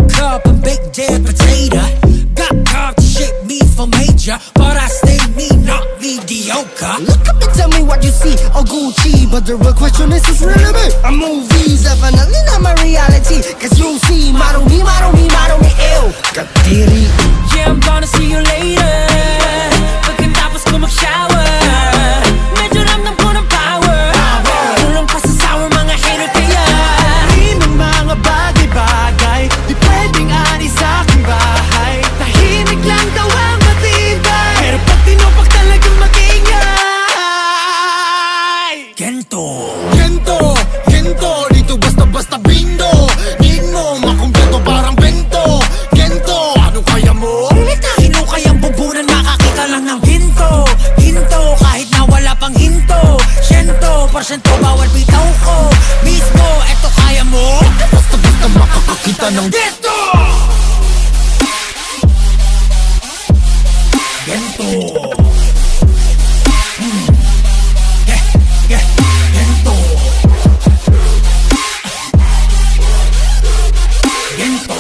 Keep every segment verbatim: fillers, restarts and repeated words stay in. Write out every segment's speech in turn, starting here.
cup and baked dead potato. Got carved to shape me for major, but I stay me, not mediocre. Look up and tell me what you see, or Gucci, but the real question is, is really me? A movie, definitely not my reality. Cause you see, model me, model me, model me, ew. Katiri. Yeah, I'm gonna see you later. Pagkatapos ko mag-shower, medyo ramdam ko ng power. Tulong pa sa sour mga hater kaya di ng mga bagay-bagay di pwedeng ani sa aking bahay. Tahimik lang daw ang matibay, pero pag tinupak talagang mag-ingay. Gento, Gento, Gento, dito basta-basta bindo. Need mo, makumpleto parang bento. Gento, ano kaya mo? Hino kayang bubunan, makakita lang ng ginto. Ginto, kahit na wala pang hinto. Siyento, porsyento, bawal bitaw ko. Mismo, eto kaya mo? Basta-basta makakakita ng Gento. Gento. Hmm. Yeah, yeah, Gento. Gento.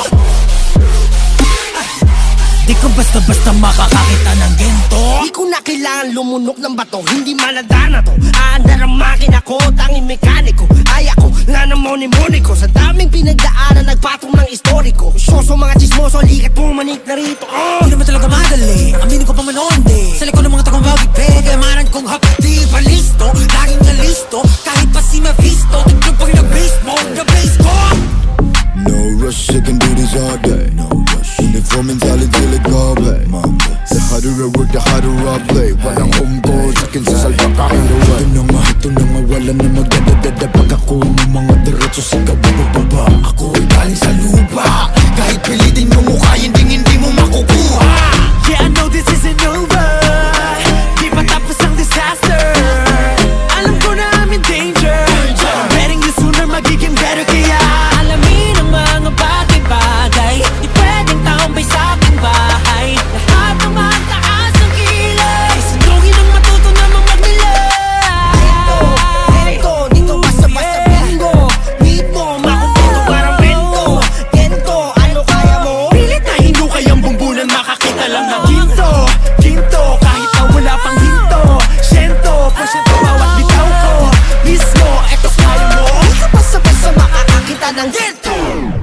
Di ko basta-basta makakakita ng ginto. Di ko na kailangan lumunok ng bato, hindi maladana to. Aandar ang makina ko, tanging mekaniko. Ay ako, na ng moni-moni ko. Sa daming pinagdaanan, nagpatong ng istoriko. Soso mga chismoso, likat pumanik na rito. uh. Di naman talaga madali, aminin ko pa man onde. Sa likod ng mga takong bagay, kayamanan kong hapdi pa listo. Laging na listo, kahit pa si Mephisto. Tignan pag nag-base mo, the-base ko. No rush, I can do this all day. No rush. Uniform mentality till it go away. The harder I work, the harder I play. Walang umpo, sakin sa salba kahit away. Ito na nga, ito na nga, wala na magdadadada. Pag ako ng mga diretso, sigaw baba. Ako ay galing sa lupa. Kahit pilitin mo mukha, hindi hindi mo makukuha. Yeah, I know this isn't over. Di pa tapos ang disaster. Alam ko na I'm in danger. I'm betting you sooner magiging better kaya Alamin ang mga bagay-bagay, di pwedeng tambay sa aking bahay. Lahat ng mataas ang kilay, sunugin ang matuto namang magnilay. Gento, dito basta-basta bingo. Need mo, makumpleto parang bento. Gento, ano kaya mo? pilit na hindo kayang bumbunan, makakita lang ng ginto. Ginto, kahit na wala pang hinto. Siyento, porsyento bawat bitaw ko. Mismo, eto kaya mo. Di ka basta-basta makakakita ng Gento.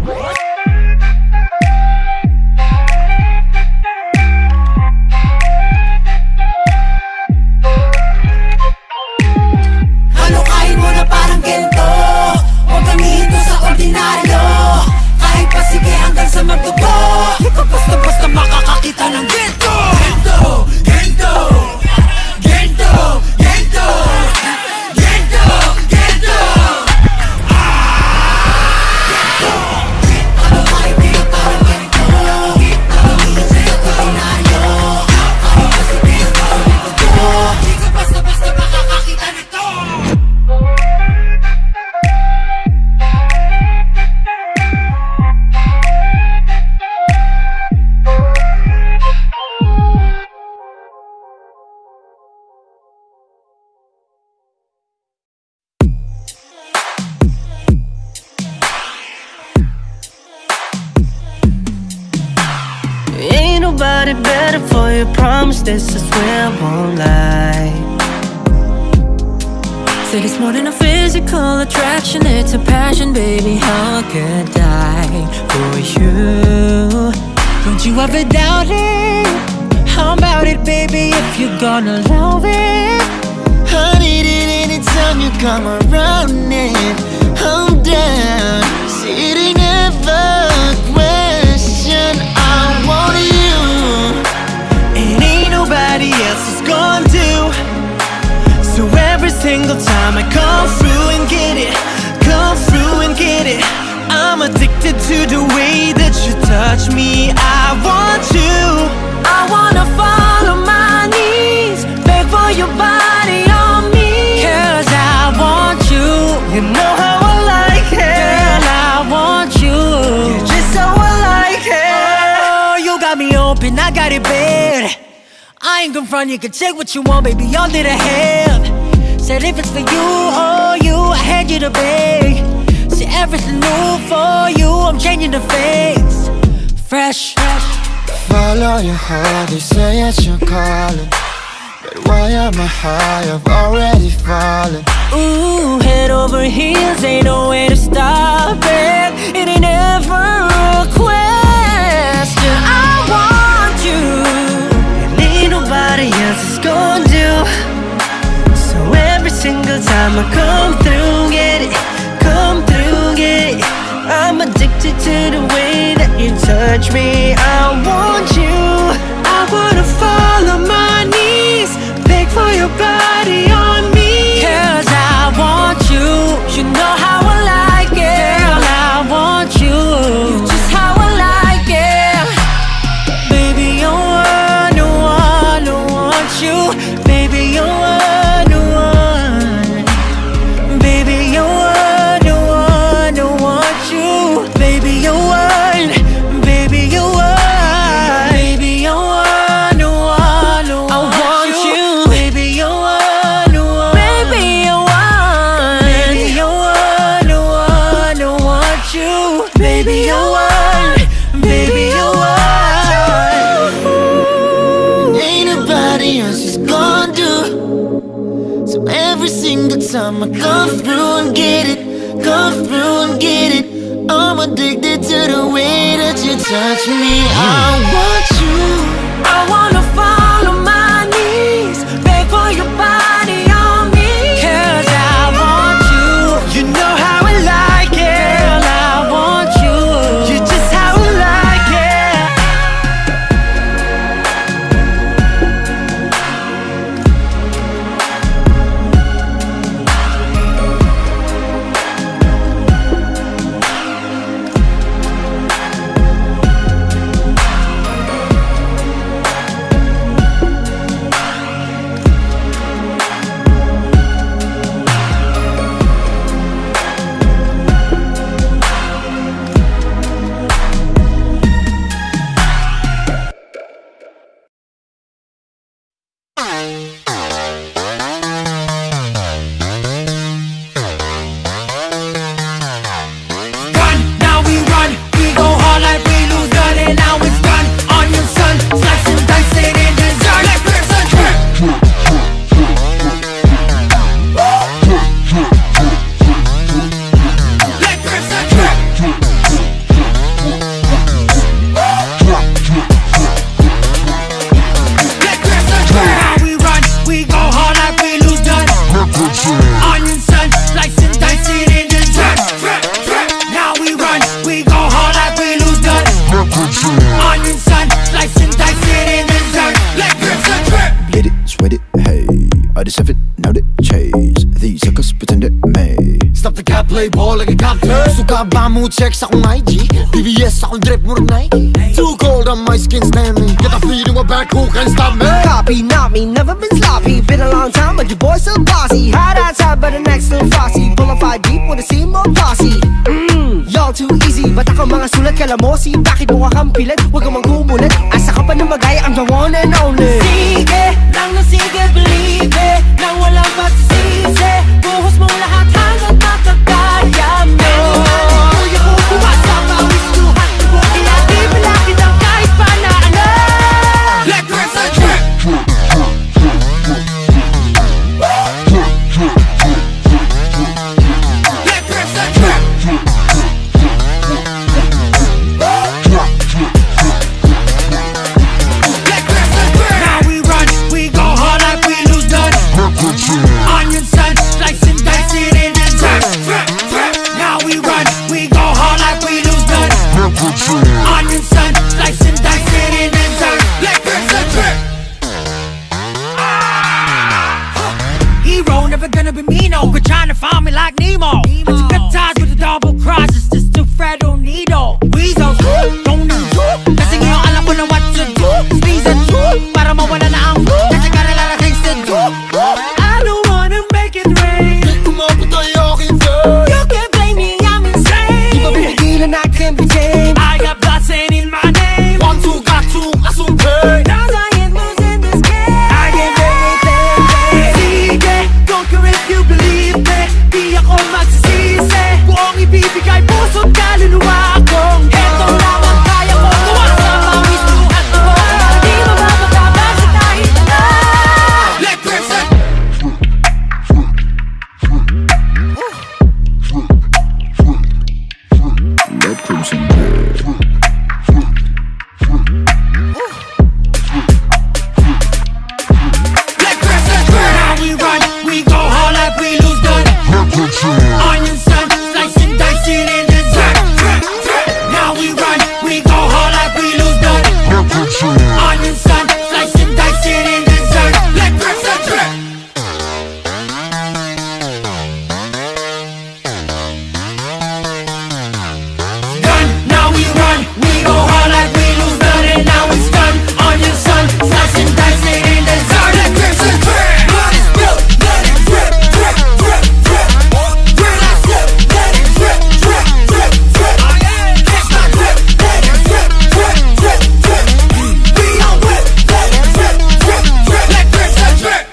Ano kain mo na parang gento? Huwag kang hihinto sa ordinaryo. Kahit pa sige hanggang sa magdugo, di ka basta-basta makakakita ng gento. Gento, gento, gento, gento, gento, gento. Ano kain mo na parang gento? Huwag kang hihinto sa ordinaryo. Kahit pa sige hanggang sa magdugo, di ka basta-basta makakakita nito. Ain't nobody better for you, promise this, I swear I won't lie. Said it's more than a physical attraction, it's a passion, baby, how I could die for you. Don't you ever doubt it, how about it, baby, if you're gonna love it. I need it anytime you come around it, I'm down, sitting never question, I want you. And ain't nobody else is gonna do. So every single time I come through and get it, come through and get it, I'm addicted to the way that you touch me. I want you, I wanna fall on my knees, beg for your body on me. Cause I want you, you know how I like it. Girl, I want you, you're just how I like it. Oh, you got me open, I got it bad. I ain't gonna front, you can take what you want, baby, all that I have. Said if it's for you, oh you, I had you to beg. See everything new for you, I'm changing the face. your heart, they say it's your calling. But why am I high? I've already fallen. Ooh, head over heels, ain't no way to stop it. It ain't ever a question. I want you, and ain't nobody else is gonna do. So every single time I come through, get it, come through, get it. I'm addicted to the way that you touch me. I want you, I wanna fall on my knees, beg for your body on me. Cause I want you, you know how I like it. Girl, I want you, you just how I like it. Baby, you're one, the one who wants you. Baby, you're one, the one. Baby, you're one, the one who wants you. Baby, you're one, baby, you're one. Baby, you're one, the one who wants you. Baby, you're one, the one. Baby, you're one. Baby, you're one, the one who wants you. Baby, you're one. Baby, you're one. Ain't nobody else is gonna do. So every single time I come through and get it, come through and get it. I'm addicted to the way that you touch me. I want you, I wanna fall on my knees, beg for your body on me. Cause I want you, you know how I like it. Girl, I want you, you just how I like it. Run, now we run, we go hard like we lose none. And now it's done, onion sun, slice and dice it in dessert. Like there's a trip. Like there's a trip. Like there's a trip. Now we run, we go hard like we lose none. Onion sun, slice and dice it in dessert. Now we run, we go hard like we lose none. Onion sun, slice and dice it in dessert. Like there's a trip. Let it, sweat it, hey. I just have it, now that chase. These suckers pretend it may. Stop the cat, play ball like a captain. Suka ba mo check sa akong I G? D V S akong drip mo rin Nike. Too cold on my skin standing. Get a feeling of back, who can stop me? Copy, not me, never been sloppy. Been a long time, but your boy's still bossy. Hot outside, but the next little frosty. Pull a five deep with a scene more posse. Mmm, y'all too easy. Ba't ako mga sulat, kala mo si bakit mo kang pilit? Huwag kang magkumulit. Asa ka pa na magaya, I'm the one and only. Sige, lang na sige, believe it. Nang walang pagsisisi, buhos mo lahat hanggang makakaya mo. Kuya ko, kumasa, pawis luhat. Kaya di malaki ng kahit pa na ano. Like there's a trip. Like there's a trip. Like there's a trip. Now we run, we go hard like we lose none. Onion sun, slice and dice it in dessert. Now we run, we go hard like we lose none. Onion sun, slice and dice it in dessert. Like there's a trip. Hero, never gonna be me, no. Quit trying to find me like Nemo. I took good ties with the double cross. It's just too Fredo Nido. Weasel, don't need you. Kasi ngayon alam ko na what to do. Squeeze and do, para mawala na ang flu. Kasi got a lot of things to do. I don't wanna make it rain. Kumapit tayo aking You can't blame me, I'm insane. Di ba pipigilan, I can't be tamed. I got blood we go hard like we lose none. Onion sun, slice and dice it in dessert. Let bricks and drip. Done, now we run. We go hard like we lose none. And now it's done. Onion sun, slice and dice it in dessert. Let bricks and drip. Blood is spilled, let it drip, drip, drip, drip. Real life slip, let it drip, drip, drip, drip. Catch my drip, let it drip, drip, drip, drip. We on whip, let it drip, drip, drip. Let bricks and drip.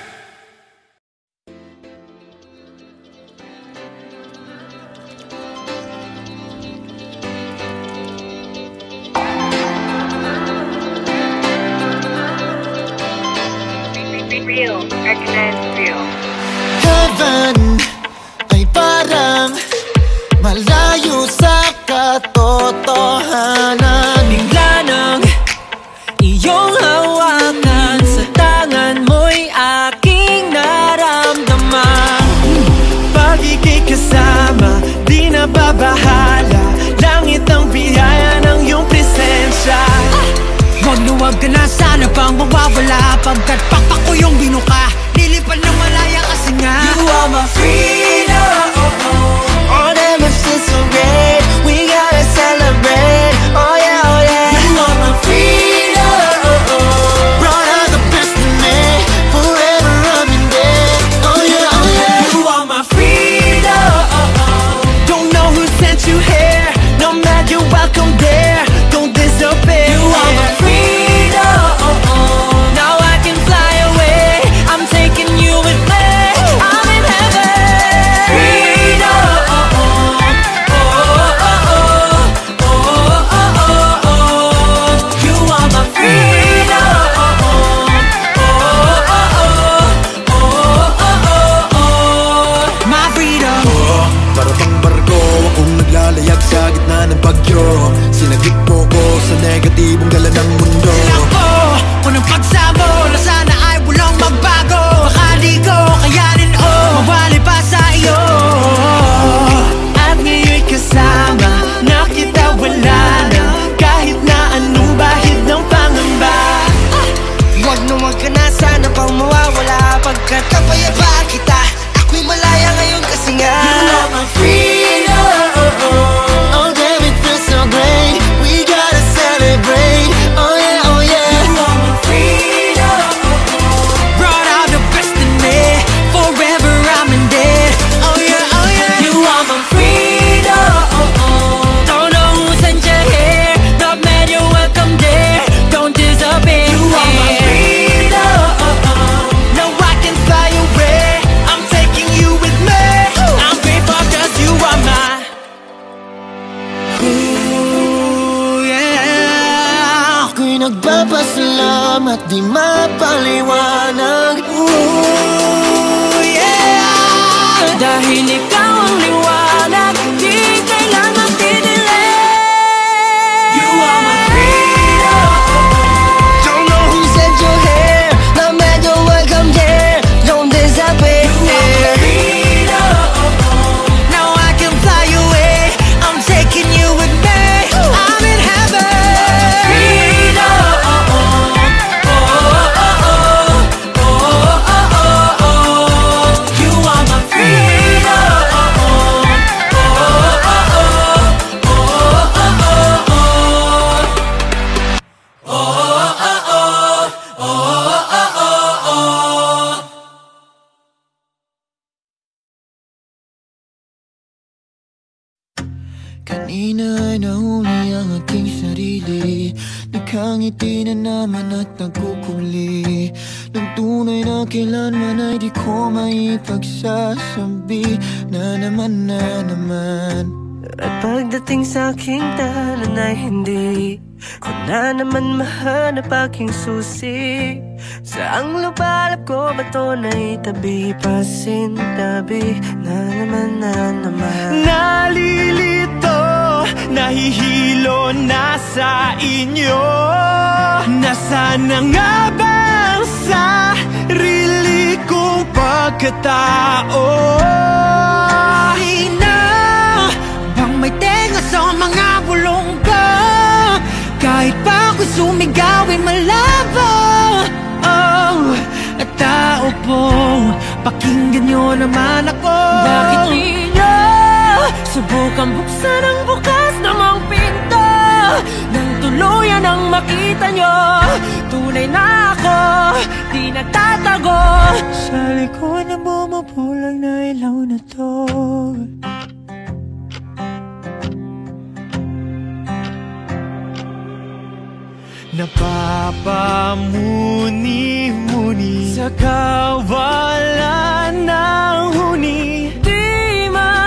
Real, recognize real. Heaven ay parang malayo sa katotohanan. Bigla nang iyong hawakan sa tangan mo'y aking naramdaman. Pag ika'y kasama, di na babahala. Langit ang biyaya ng iyong presensya. Huwag na huwag ka na sana pang mawawala. Pagkat pakpak ko yung binuka, nilipan ng malaya kasi nga You are my freedom. All them is so great. We gotta celebrate. Oh yeah, oh yeah. You are my freedom. Brought out the best in me. Forever I'm in debt. Oh yeah, oh yeah. You are my freedom. Don't know who sent you here. No matter you're welcome there. Don't disappear. You are my freedom. Now I can fly away. I'm taking you with me. I'm in heaven. Freedom. You are my freedom. my freedom. Para bang barko, akong naglalayag sa gitna ng bagyo. Sinagip mo ko sa negatibong dala ng mundo. Ako, unang pagsamo na sana ay walang magbago. Baka di ko kayanin o mawali pa sa iyo. At ngayon'y kasama na kita wala na. Kahit na anong bahid ng pangamba. Huwag na huwag ka na sana pang mawawala. Pagkat kapayapa kita, ako'y malaya ngayon kasi nga You are my freedom. Oh damn, it feels so great. We gotta celebrate. Oh yeah, oh yeah. You are my freedom. brought out the best in me. Forever I'm in debt. Oh yeah, oh yeah. You are my freedom. Don't know who sent you here. Not mad you're welcome there. Don't disappear. You are my freedom. Now I can fly away. I'm taking you with me. I'm grateful 'cause you are my. Ooh, yeah. Ako'y nagpapasalamat, di mapaliwanag. Ooh, yeah. Dahil ikaw ang liwanag, di kailangan didilim. You are my freedom. Don't know who sent you here. No matter welcome there. Don't disappear. Now I can fly away. I'm taking you with me. I'm in heaven. You are my Kanina ay nahuli ang aking sarili. Nagkangiti na naman at nagkukuli. Nang tunay na kailanman ay di ko maipagsasabi. Na naman, na naman. At pagdating sa aking tahanan ay hindi ko na naman mahanap aking susi. Saang lubalap ko ba ito na itabi? Pasintabi na naman, na naman. Nalilito, nahihilo na sa inyo. Nasaan na nga ba ang sarili kong pagkatao? Di na bang may tenga sa mga bulong ko? gawing malabo. Oh, at tao po, pakinggan nyo naman ako. Bakit di nyo subukan buksan ang bukas namang pinto, nang tuluyan ang makita nyo, tunay na ako, di nagtatago sa likod ng bumubulag na ilaw na to. Napapamuni-muni sa kawalan ng huni, di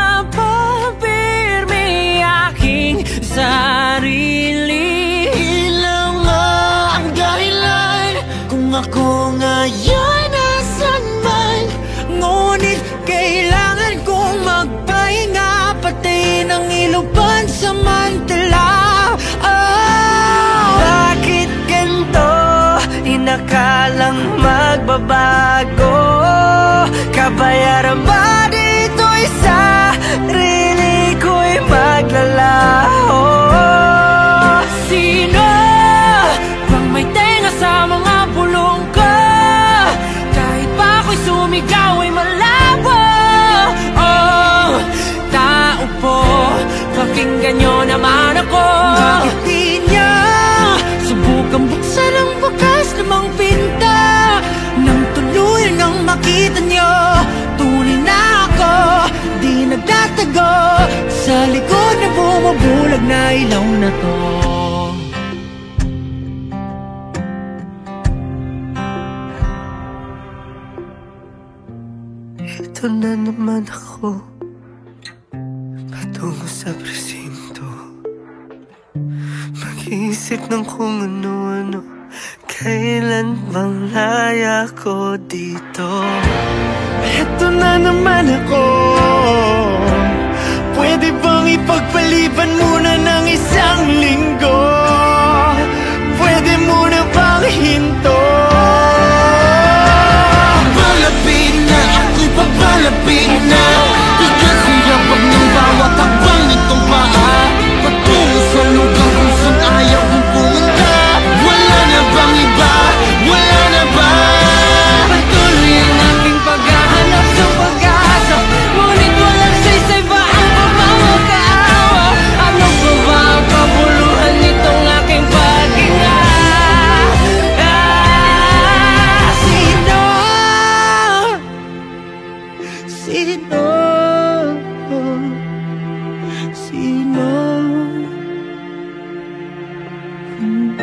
mapapirmi aking sarili. Ilang nga ang dahilan kung ako ngayon nasan man, ngunit kailangan kong magpahinga, pati ng ilong pansamantala. Inakalang magbabago, kabayaran ba dito'y sarili ko'y maglalaho? Sino bang may tenga sa mga bulong ko? Kahit pa ako'y sumigaw ay malabo. Oh, tao po, pakinggan nyo naman ako. Bakit di niya subukan buksan ang bukas namang pinto, nang tuluyan ang makita nyo, tunay na ako, di nagtatago sa likod na bumubulag na ilaw na to. Ito na naman ako, patungo sa presinto, mag-iisip ng kung ano-ano, kailan bang laya ko dito? Ito na naman ako, pwede bang ipagpaliban muna ng isang linggo? Pwede muna bang hinto? Palapit na, ako'y papalapit na, kasi yapag ng bawat hakbang nitong paa, patungo sa lugar kung saan ayaw kong pumunta. Wala na bang iba? Wala na ba? Patuloy ang aking paghahanap sa pag-asa, ngunit walang saysay ba ang pagmamagkaawa? Ano ba ba ang kabuluhan nitong aking paghinga? Ah, sino? Sino? Sino? Hmm.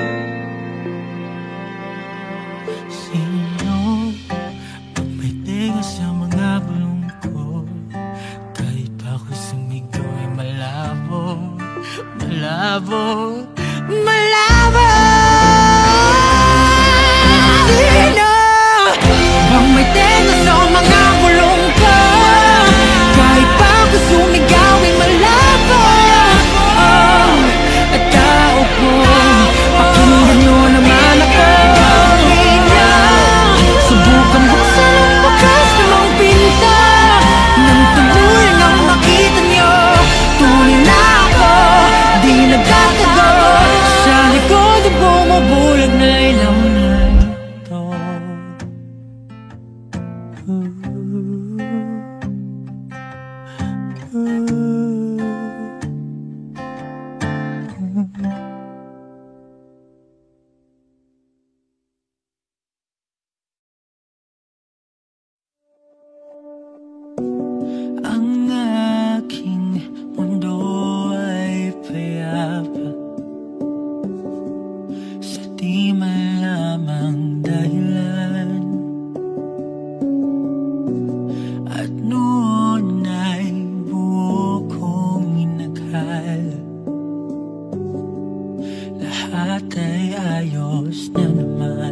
Sino ang may tenga sa mga bulong ko? Kahit pa ako'y sumigaw ay malabo, malabo, malabo. Sino bang may tenga sa mga bulong ko? Kahit pa ako'y sumigaw ay malabo. Oh, at tao po, pakinggan nyo naman ako. Subukan buksan ang bukas namang pinto, nang tuluyan ang makita nyo, tunay na ako, di nagtatago sa likod ng bumubulag na ilaw na ito. Ang aking mundo ay payapa sa di malamang dahilan, at noon ay buo kong inakala lahat ay ayos na naman.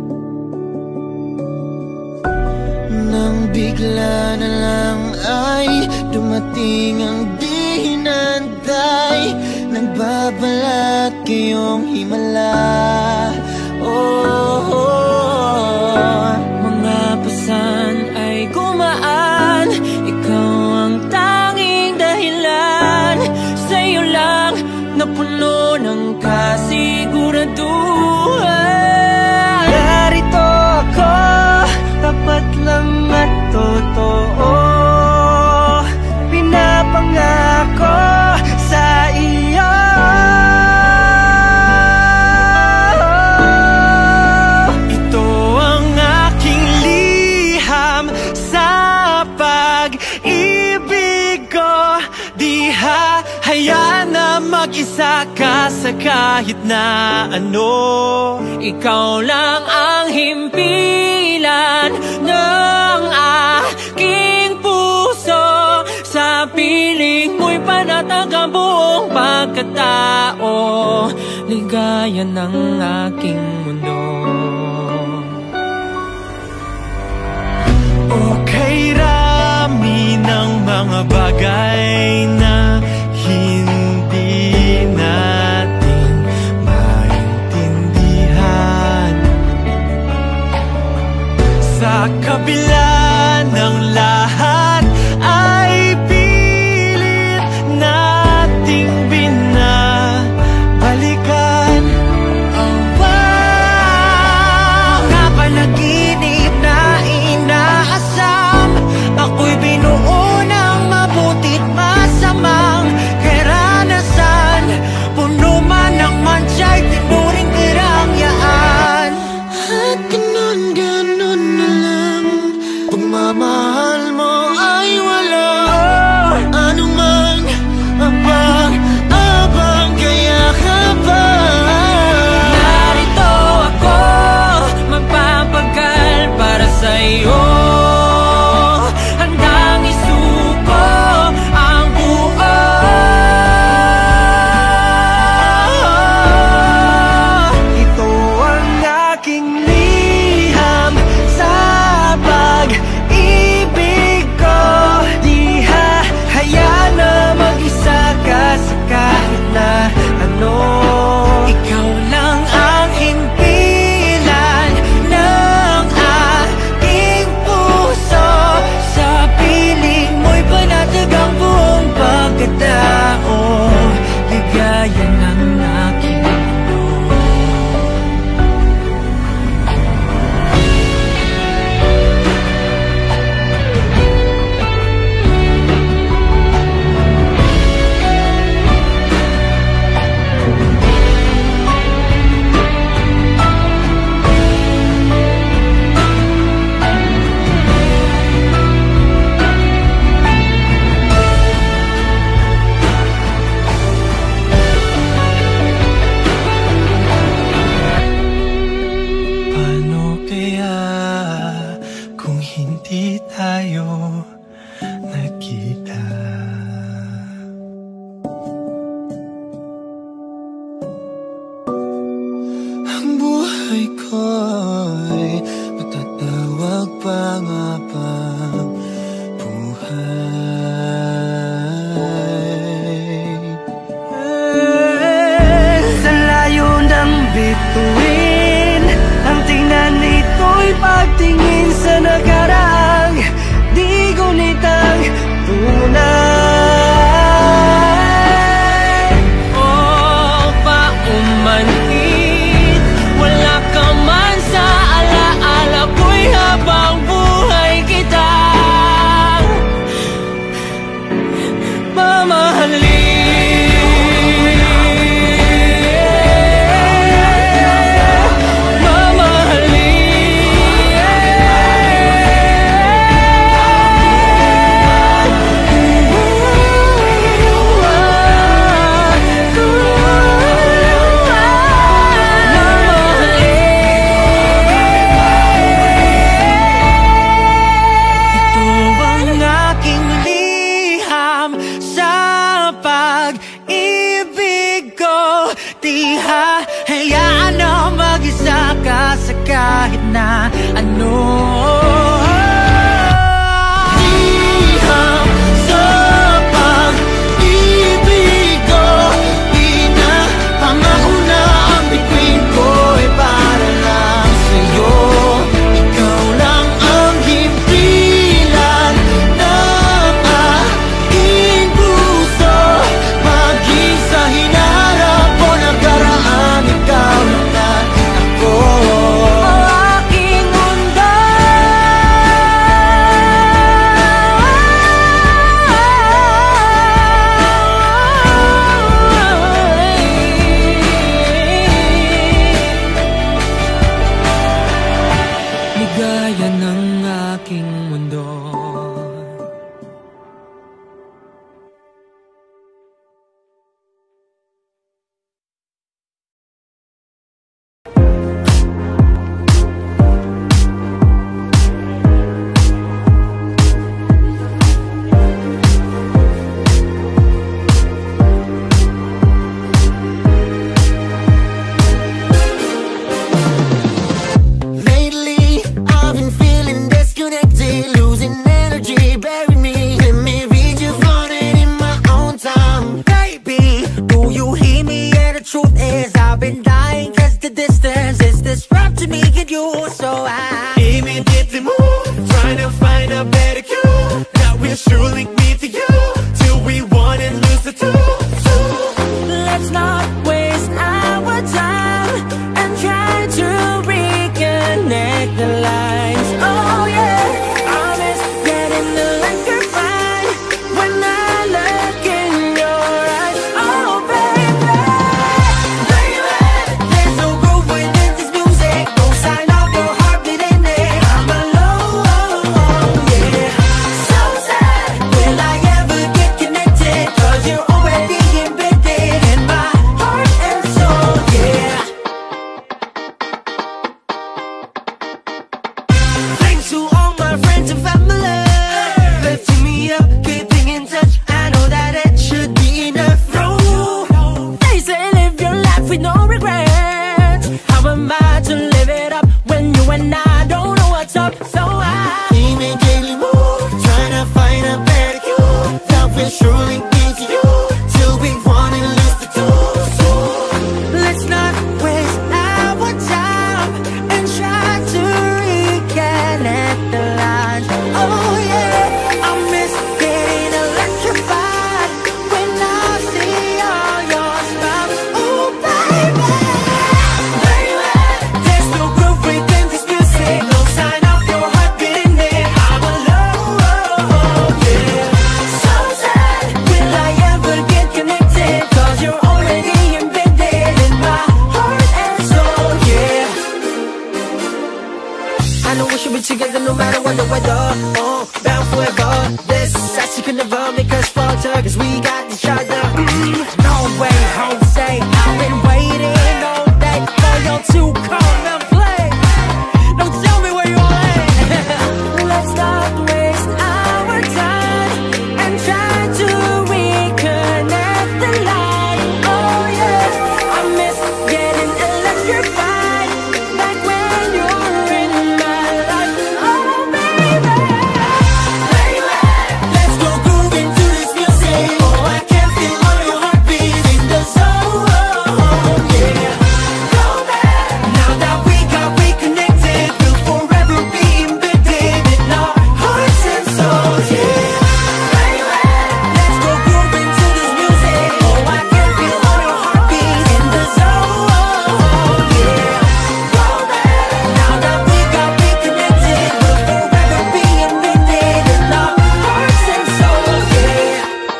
Nang bigla na lang ay dumating ang di hinantay, nagbabalat kayong himala. Oh, oh, oh. Mga pasan ay gumaan, ikaw ang tanging dahilan. Sa'yo lang napuno ng kasiguraduhan. mag-isa ka sa kahit na ano. Ikaw lang ang himpilan ng aking puso. Sa piling mo'y panatag ang buong pagkatao. Ligaya ng aking mundo. Okay, rami ng mga bagay na hindi natin maintindihan. Sa kabila ng lahat ay pilit nating binabalikan. Oh, wow! Mga panaginip na inaasam, ako'y binuo ng mabuti't masamang karanasan. Puno man ng mansya'y tinuring karangyaan. At ganun, ganun na lang, pagmamahal mo ay wala. Ano man abang-abang, kaya ka ba? Narito ako, magpapagal para sa'yo. Handang isuko ang buo. Ito ang aking liham sa pag-ibig ko. Di hahayaan na mag-isa ka sa kahit na ano. Ikaw lang ang himpilan ng aking puso. Sa piling mo'y panatag ang buong pagkatao. Ligaya ng aking mundo. Paano kaya kung hindi tayo nagkita? Ang buhay ko'y matatawag pa nga bang buhay? Sa layo ng bituin, ang tingnan nito'y pagtingin sa nakaraang di gunitang tunay. Oh, paumanhid, wala ka man sa alaala ko'y habang buhay kita mamahalin. Di hahayaan na mag-isa ka sa kahit na ano. Liham sa pag-ibig ko, di na pangako na ang bituin ko ay para lang sa'yo. Ikaw lang ang himpilan ng aking puso. Maging sa hinaharap o nakaraan, ikaw lang na ako. Ang aking mundo distance is disrupting me and you. So I immediately move, trying to find a better cue. Now we're sure link me to you till we want and lose the two. Let's not waste our time and try to reconnect the lines. Oh yeah, I miss getting electrified when I look in your eyes. Oh baby, baby, there's no groove within this music. Don't sign off your heartbeat in it. I'm alone, yeah. So sad, will I ever get connected? Cause you're already embedded in my heart and soul, yeah. Thanks to all my friends and family, lifting me up, keeping in touch. I know that it should be enough. No, they say live your life with no regrets. How am I to live it up when you and I don't know what's up? So I immediately move, trying to find a better cue. That will surely be to you till we want and lose the two. let's not waste our time and try to reconnect the lines. Oh yeah, I miss getting electrified when I see all your smiles. Oh baby, baby, there's no groove within this music. No sign of your heartbeat in it. I'm alone, yeah. So sad, will I ever get connected? Cause you're already embedded in my heart and soul, yeah. I know we should be together no matter what the weather. Oh, bound forever. This actually could never make us falter, cause we got each other. Mm, no way, Jose, I've been waiting all day for you to come and play. Don't tell me where you are. Let's not waste our time and try to reconnect the line. Oh yeah, I miss getting electrified back when you're in my life. Oh baby, baby, let's go grooving to this music. Oh, I can feel all your heartbeat in the zone, yeah. Go back, now that we got reconnected, we'll forever be embedded in our hearts and souls, yeah. Baby, let's go grooving to this music. Oh, I can feel all your heartbeat in the zone, yeah. Go back, now that we got reconnected, we'll forever be embedded in our hearts and souls, yeah.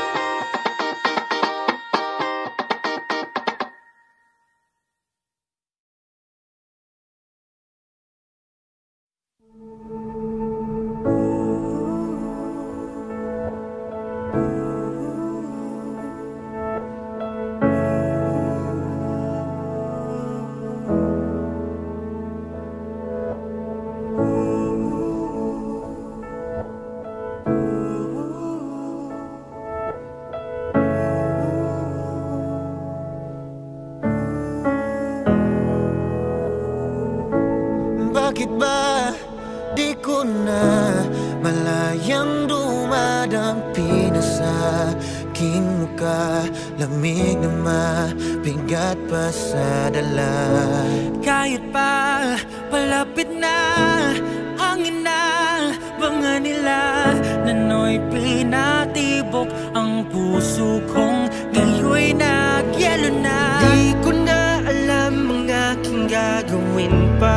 Bakit ba di ko na malayang dumadampi na sa aking muka? Lamig na mabigat pa sa dala. Kahit pa palapit na hangin na banga nila, nano'y pinatibok ang puso kong ngayoy nagyelo na. Di ko na alam ang aking gagawin pa.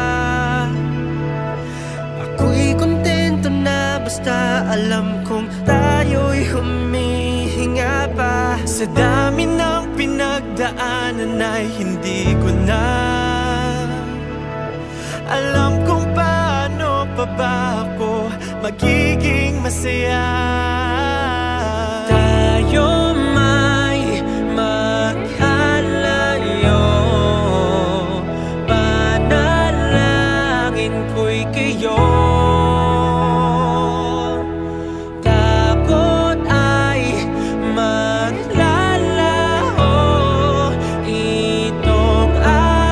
Ako'y kontento na basta alam kong tayo'y humihinga pa. Sa dami ng pinagdaanan ay hindi ko na alam kung paano pa ba ako magiging masaya. Tayo may maghalayo, panalangin ko'y kayo. Takot ay maglalaho, itong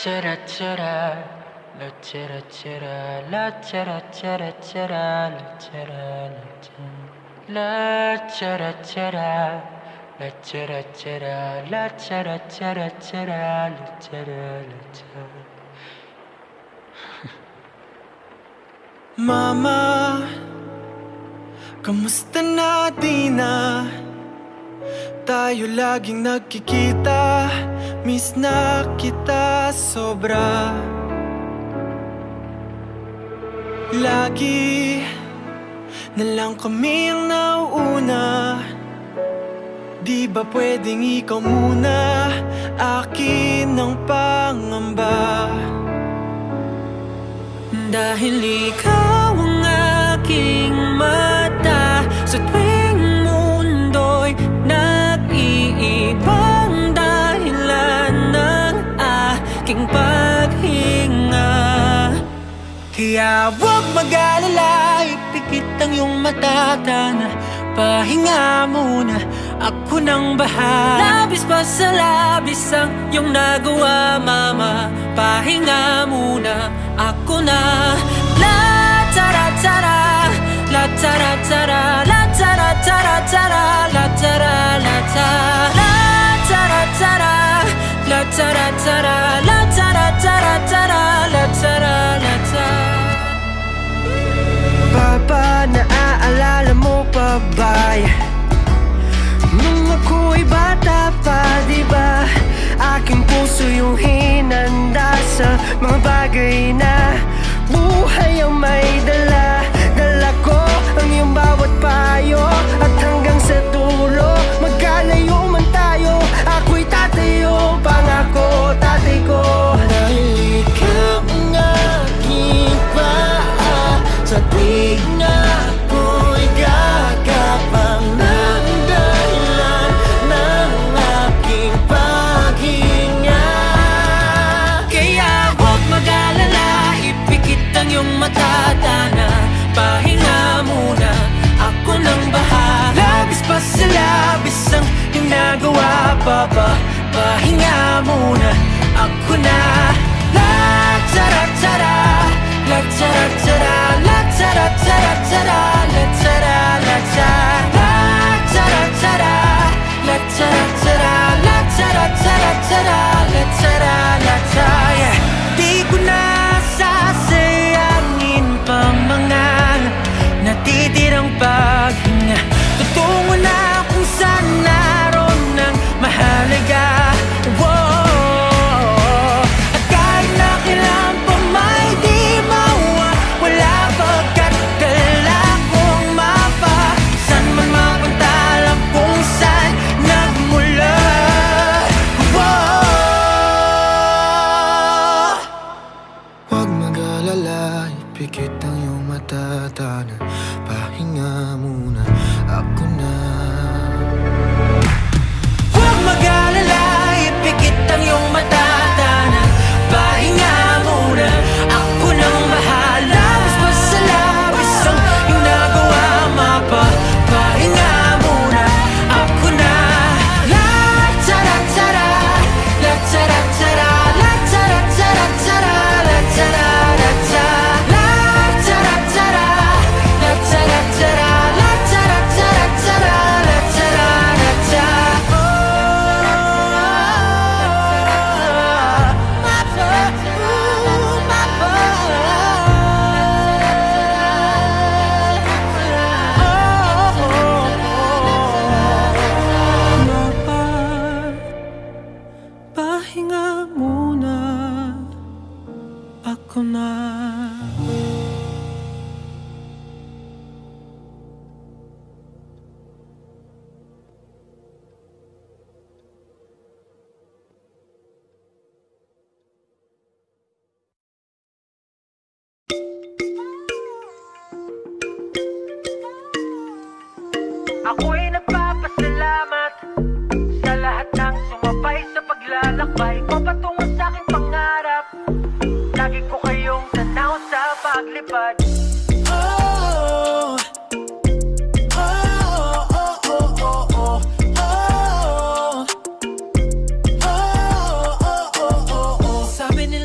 chera chera, la chera chera, la chera chera chera, la chera la chera chera, la chera chera, la chera chera chera, la chera la chera. Mama, kamusta na di na? Tayo laging nagkikita, miss na kita sobra. Lagi na lang kami ang nauuna. Di ba pwedeng ikaw muna, akin ang pangamba? Dahil ikaw ang aking mata, sa tuwing mundo'y nag-iibang dahilan ng aking paghinga. Kaya huwag mag-alala, ipikit ang iyong mata, tana, pahinga muna, ako nang bahala. Labis pa sa labis ang iyong nagawa, mama, pahinga muna, ako na. La tara tara, la tara tara, la tara tara tara, la tara la tara, la tara tara, la tara tara, la tara tara tara, la tara la tara. Papa, naaalala mo pa ba nung ako'y bata pa, diba? Aking puso yung hinanda sa mga bagay na buhay ang may dala. Dala ko ang iyong bawat payo, at hanggang sa dulo, magkalayo man tayo, ako'y tatayo, pangako tatay ko. Dahil ikaw ang aking paa, sa tuwing na ako'y gagapang ng dahilan ng aking paghinga. Kaya huwag mag-alala, ipikit ang iyong mata, tana, pahinga muna, ako nang bahala. Labis pa sa labis ang iyong nagawa, papa, pahinga muna, ako na. La tara tara, la tara tara, la tara tara tara, la tara la tara, la tara tara, la tara tara, la tara tara tara, la tara la tara. Di ko na sasayangin pa mga natitirang paghinga. Tutungo na kung saan naroon ng mahalaga. Whoa. At kahit na kailan pa may di mawawala, pagkat dala kong mapa, saan man mapunta lang kung saan nagmula. Whoa. Huwag mag-alala, ipikit ang iyong mata, tana, pahinga muna, ako na. Huwag mag-alala, ipikit ang iyong mata, tana, pahinga muna, ako nang bahala. Labis pa sa labis ang iyong nagawa, mapa, pahinga muna, ako na. La tara tara, la tara tara, la tara tara tara, la tara la tara, la tara tara, la tara tara, la tara tara tara, la tara la tara. Pahinga muna, ako na. Ako'y nagpapasalamat sa lahat ng sumabay sa paglalakbay ko patungo sa aking pangarap. Lagi ko kayong tanaw sa paglipad. Oh, oh, oh, oh, oh, oh, oh, oh, oh, oh, oh, oh, oh. Sabi nila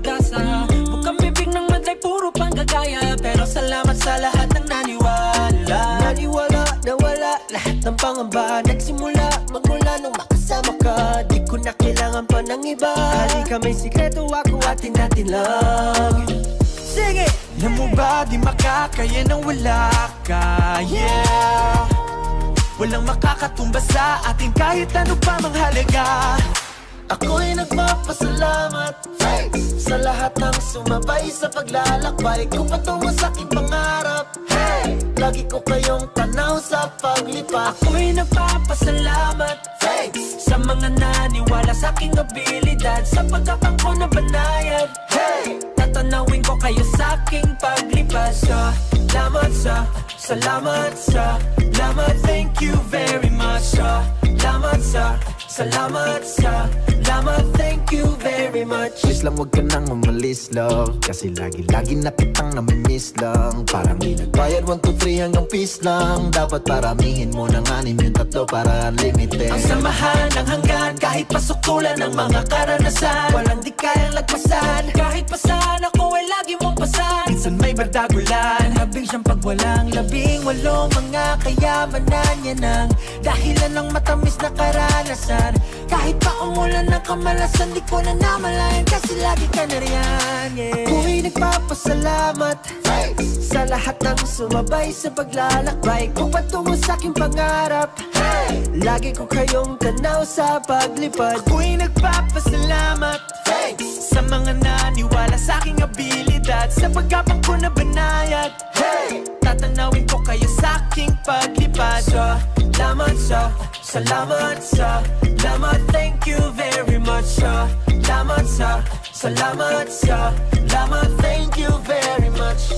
pag-asa. Bukang bibig ng madlay, puro panggagaya. Pero salamat sa lahat ng naniwala. Naniwala na wala lahat ng pangamba. Nagsimula magmula nung makasama ka. Di ko na kailangan pa ng iba. Halika may sikreto ako atin natin lang. Sige! Alam mo ba di makakaya nang wala ka, yeah. Walang makakatumba sa atin kahit ano pa mang halaga. Ako'y nagpapasalamat, thanks, sa lahat ng sumabay sa paglalakbay ko patungo sa aking pangarap. Hey! Lagi ko kayong tanaw sa paglipat. Ako'y nagpapasalamat, thanks, sa mga naniwala sa aking abilidad. Sa pagkapang ko na banayad, hey! tatanawin ko kayo sa aking paglipas. Salamat sa, salamat sa, salamat, thank you very much. Salamat sa, salamat sa, salamat, thank you very much. Please lang wag ka nang umalis, love, kasi lagi-lagi na kitang namimiss lang. Parang di nagbayad one, two, three hanggang peace lang. Dapat paramihin mo ng anim yung tatlo para unlimited. Ang samahan ng hanggan, kahit pasukulan ng mga karanasan. Walang di kayang lagpasan, kahit pasan ako ay lagi mong pasan. Minsan may bardagulan, labing siyang pagwalang, labing walong mga kayamanan. Yan ang dahilan ng matamis na karanasan. Kahit pa umulan ng kamalasan, di ko na namalayan kasi lagi ka na riyan, yeah. Ako'y nagpapasalamat, thanks, sa lahat ng sumabay sa paglalakbay ko patungo sa aking pangarap. Hey! Lagi ko kayong tanaw sa paglipad. ako'y nagpapasalamat, Thanks, sa mga naniwala sa aking abilidad. Sa pagkapang ko na banayad, hey! tatanawin ko kayo sa aking paglipad. Salamat sa, salamat sa, salamat, thank you very much. Salamat sa, salamat sa, salamat, thank you very much.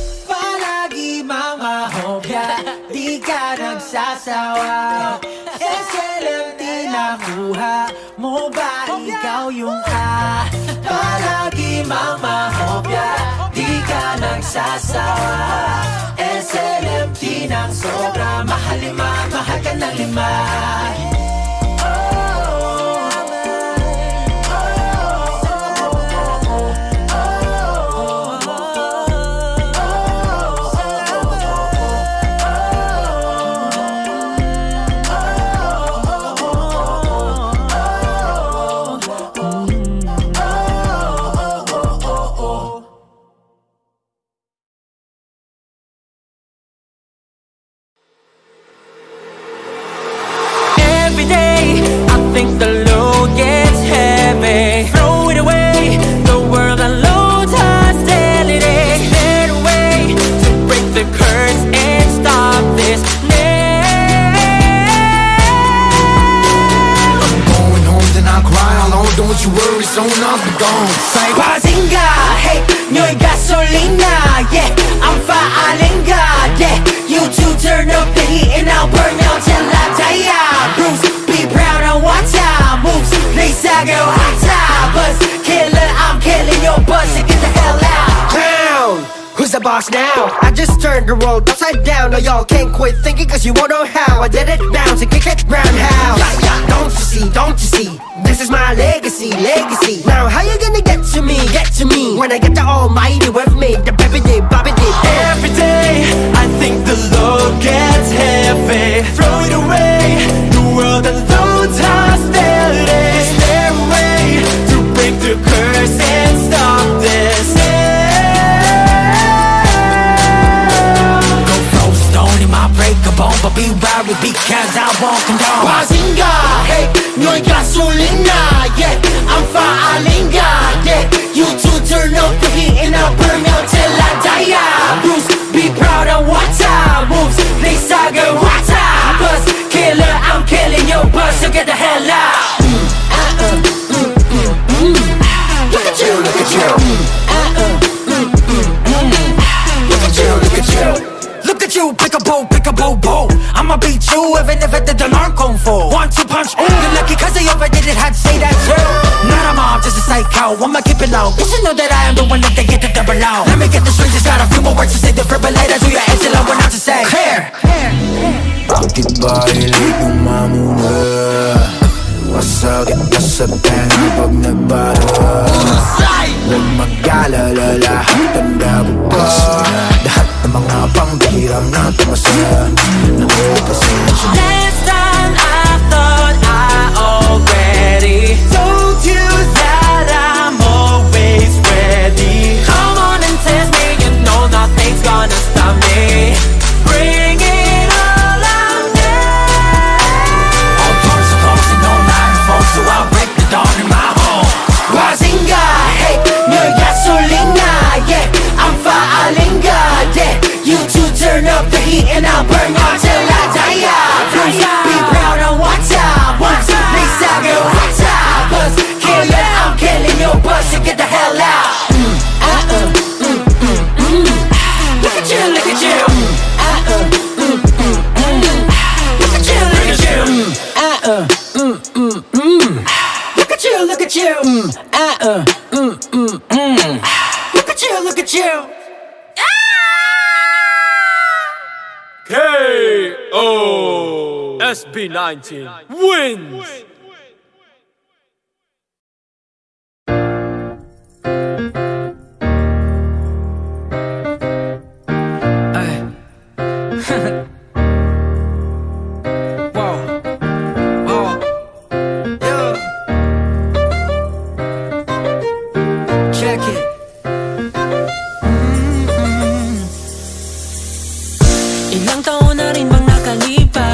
Palagi mga hobya, di ka nagsasawa. S L M tinakuha mo ba ikaw yung ka? Palagi mga hobya, di ka nagsasawa. S L M tinang sobra, mahal lima, mahal ka ng lima. Every day, I think the load gets heavy. Throw it away, the world unloads hostility. Is there a way to break the curse and stop this now? I'm going home, then I'll cry alone. Don't you worry, soon I'll be gone. Say Bazinga, hey, nyo'y gasolina. Yeah, I'm faalinga. Yeah, you two turn up the heat and I'll burn out till I die. Bruce, be proud of what time moves. Please I go hot time. Buzz killer, I'm killing your buzz. So get the hell out. Crown, who's the boss now? I just turned the world upside down. No, y'all can't quit thinking cause you won't know how. I did it bounce and kick it roundhouse. Yeah, yeah. Don't you see, don't you see? This is my legacy, legacy. Now how you gonna get to me, get to me? When I get the almighty with me, the baby did, bobby did. every day, I think the load gets heavy. Throw it away, the world unloads hostility. Is there a way to break the curse and stop this now? Go throw stone in my breakable, but be wary because I won't condone. Bazinga, hey, nyo'y gasolina. Yeah, I'm faalinga. Yeah, you two turn up the heat and I'll burn out till I die. Bruce, be proud of what time moves. Please I go what time. Buzz killer, I'm killing your buzz, so get the hell out. Look at you, look at you. Look at you, look at you. Look at you, pick a bow, pick a bow, bow. I'ma beat you even if it didn't learn kung fu. One, two punch, ooh. You're lucky cause I overdid it, had to say that too. Not a mom, just a psycho, I'ma keep it low. You should know that I am the one that they get the double low. Let me get the strings, just got a few more words to say. Defibrillator to your edge, I want out to say clear. Bakit ba hilig umamuna? Masakit na sa sa tenga pag nagbara. Huwag mag-alala, lahat tanda mo pa. Lahat ng mga pambihirang natamasa nandito pasensya. Last time I thought I already told you that I'm always ready. Come on and test me, you know nothing's gonna stop me. Bring it all out now. All doors are closed and no nine folks, so I'll break the dawn in my home. Wazinga, hey, 너 gasolina, yeah, I'm faalinga, yeah. You two turn up the heat and I'll burn you till I die. Please be proud and watch out. Once you please I get watch out. Cause killer, I'm killing your bus, so get the hell out. Mm, uh, uh, mm, mm, mm. Look at you, look at you. Mm, uh, uh, mm, mm, mm. Look at you, look at you. Mm, uh, uh, mm, mm, mm. Look at you, look at you. Mm, uh, uh, mm, mm, mm. Look at you, look at you. K O S B nineteen wins! Ilang taon na rin bang nakalipas?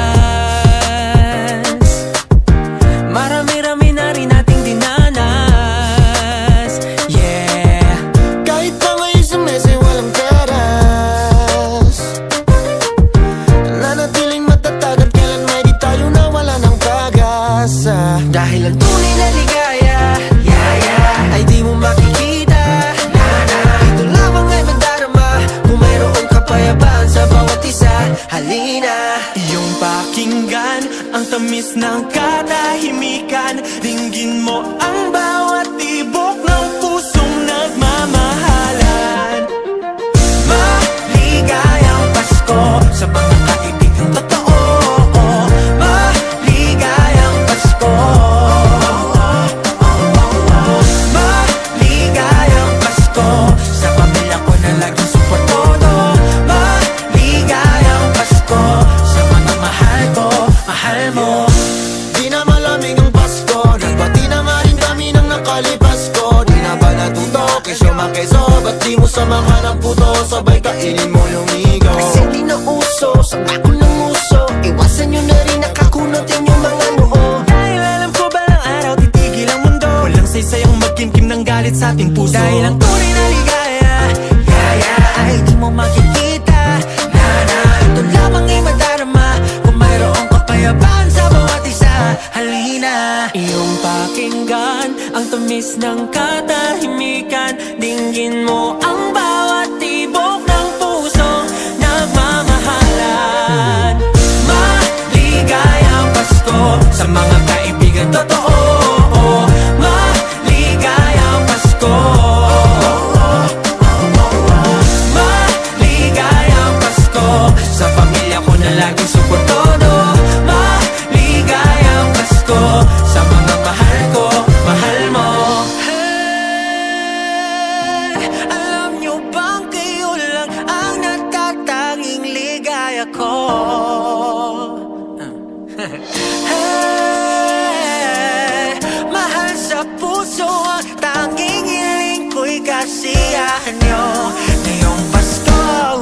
Marami-rami na rin nating dinanas. Yeah. Kahit pa ngayon sa mesa walang teras, nanatiling matatag at kailan may di tayo nawala ng pag-asa. Dahil ang tunay na ligaya, yeah, yeah, ay di mo makikita, na, na. Ito lamang ay magdarama kung mayroong kapayapaan sa bawat isa. Halina, iyong pakinggan ang tamis ng katahimikan. Dinggin mo ang bawat tibok ng pusong nagmamahalan. Maligayang Pasko sa mga kaibigang totoo. Maligayang Pasko. Maligayang Pasko sa pamilya ko na laging suportodo. Maligayang Pasko sa mga mahal ko, mahal mo. Di na malamig ang Pasko, nagbati na nga rin kami ng nakalipas ko. Di na ba natuto, kesyo makeso, ba't di mo samahan ang puto? Sabay kainin mo yung higo. Kasi di na uso, sa bako ng uso. Iwasan nyo na rin nakakunot inyong mga noo. Dahil alam ko balang araw titigil ang mundo. Walang saysayang magkimkim ng galit sa ating puso. dahil ang tunay na ligaya, yeah, yeah, ay di mo makikita, na, na. Ito lamang ay madarama kung mayroong kapayapaan sa bawat isa. Halina, iyong pakinggan ang tamis ng katahimikan. Dinggin mo ang bawat tibok ng pusong nagmamahalan. Maligayang Pasko sa mga kaibigan totoo. Maligayang Pasko. Maligayang Pasko sa pamilya ko na laging suportodo. Maligayang Pasko sa mga mahal ko, mahal mo. Hey, alam nyo bang kayo lang ang natatanging ligaya ko? Hey, mahal sa puso ang tanging hiling ko'y kasiyahan nyo ngayong Pasko.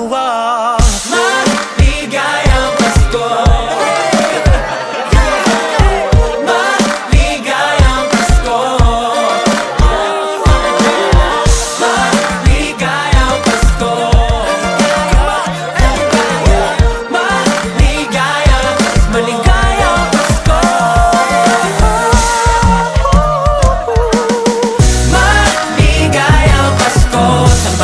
Maligayang Pasko. Maligayang Pasko. Maligayang Pasko. Maligayang, maligayang Pasko. Maligayang Pasko sa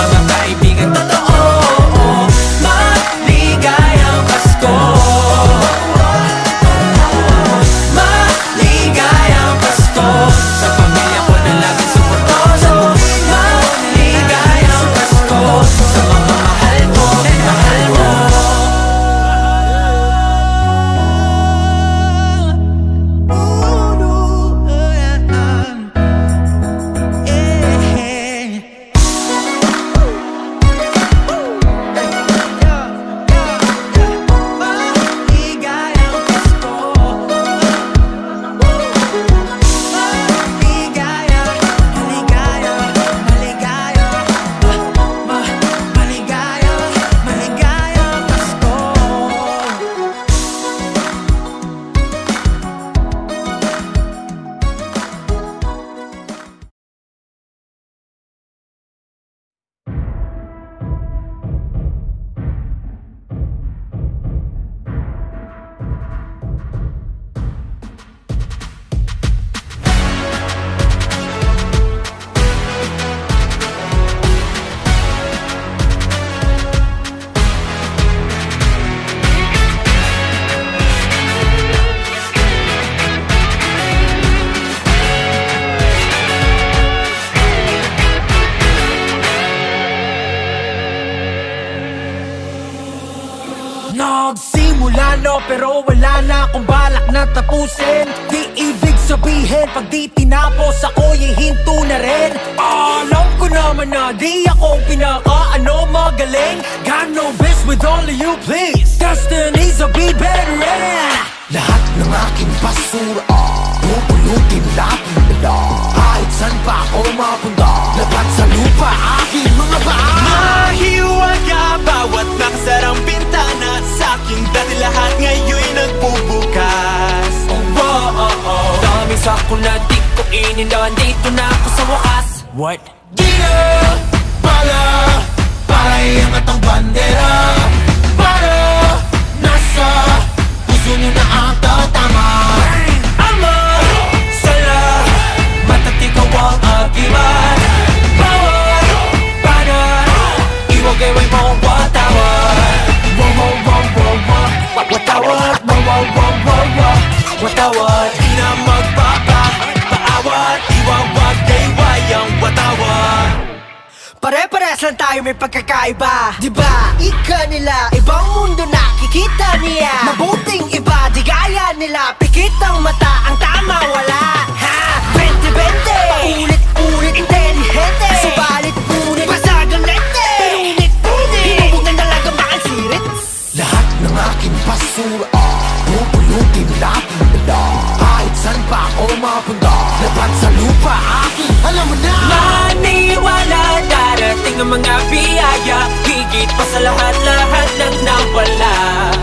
Nagsimula no pero wala na akong balak na tapusin. Di ibig sabihin pag di tinapos ako hihinto na rin. Alam ko naman na di ako pinaka ano magaling. Got no best with all of you please. Destinies will be better in. Lahat ng aking basura pupulutin natin nila. Kahit saan pa ako mapunta, lapat sa lupa aking mga paa. Mahiwaga bawat nakasarang bintana. Sa aking dati lahat ngayon'y nagbubukas. Oh, oh, oh, oh. Daming sako na di ko inindan. Dito na ako sa wakas. What? Di na pala para iangat ang bandera. Para nasa puso niyo na ang tatama. Ama, sala, matatigaw ang agiman. Bawat panan, iwagay-way mo watawat. Wow, wow, wow, wow, wow. Watawat, wow, wow, wow, wow, wow. Watawat, Di na magpapa paawat, iwawagay-way ang watawat. Pare-pares lang tayo may pagkakaiba, diba? Ika nila, ibang mundo nakikita niya. Mabuting iba, di gaya nila. Pikit ang mata, ang tama wala. Ha? Bente-bente, paulit-ulit, intelihente. Subalit punit, basagang lente. Pero unit-punit, hinubog ng dalagang bakal sirit. Lahat ng aking basura pupulutin natin nila. Kahit saan pa ako mapunta, lapat sa lupa aking alam mo na. maniwala, darating ang mga biyaya. Higit pa sa lahat-lahat ng nawala.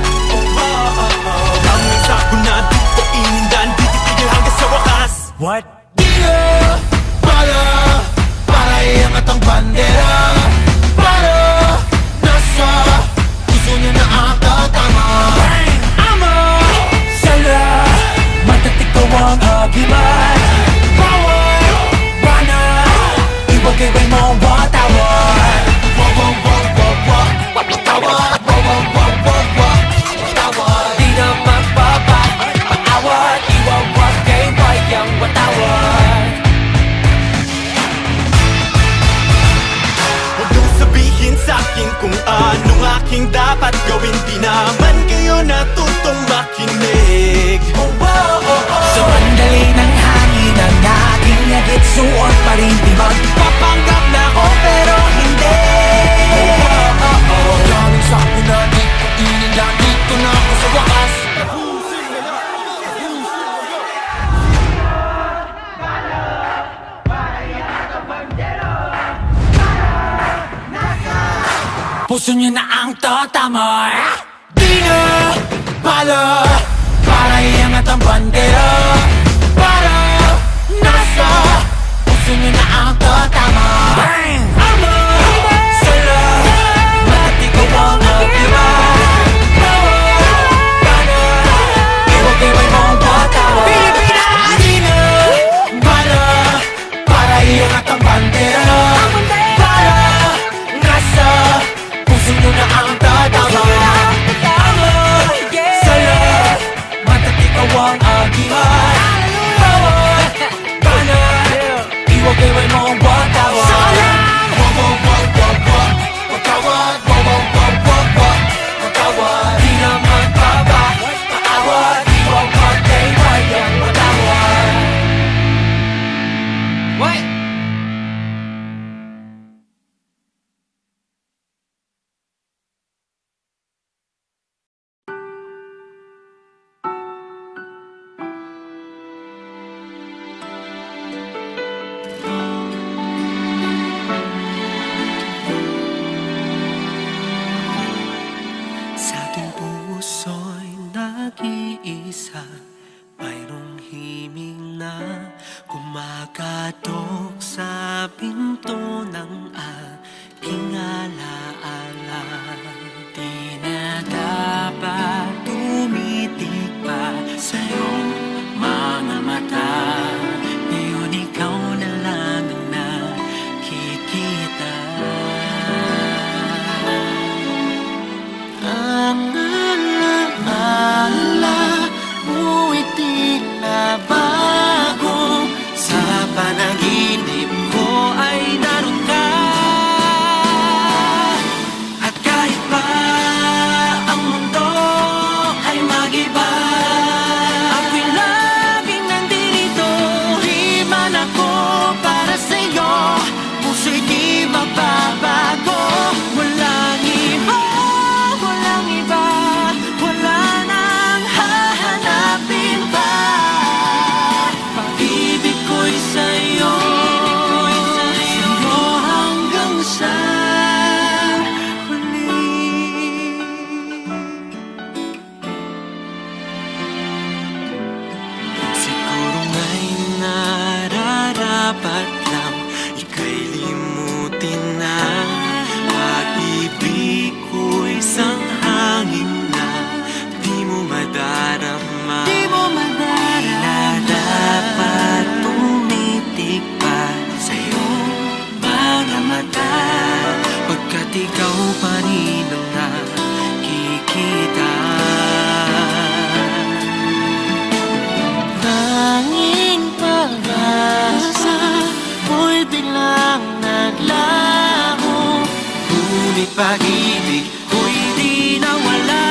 Daming sako na di ko inindan. Di titigil hanggang sa wakas. What? Di na pala para iangat ang bandera. Para nasa puso niyo na ang tatama. Ama, sala, matatigaw ang agiman. Bawat banan, iwagay-way mo watawat. Wow, wow, wow, wow, wow. Watawat, wow, wow, wow, wow, wow. Watawat. Di na magpapa paawat, iwawagay-way ang watawat. Huwag niyong sabihin sa'kin kung anong aking dapat gawin. Di naman kayo natutong makinig. Oh, oh, oh, oh. Sa mandali ng hangin ang aking agit, suot pa rin di magpapanggap na ako pero hindi. Oh, oh, oh. Daming sako na di ko inindan. Dito na ako sa wakas. Puso niyo na ang tatama. Di na pala para iangat ang bandera. Para nasa puso niyo na ang tatama. Bang! Ama, sala, matatigaw ang agiman. Bawat banan, iwagay-way mo watawat. Pilipinas! Di na pala para iangat ang bandera. Para nasa puso niyo na ang tatama. Ama, sala, matatigaw ang agiman. Bawat banan, iwagay-way mo watawat. pag-ibig ko'y di nawala.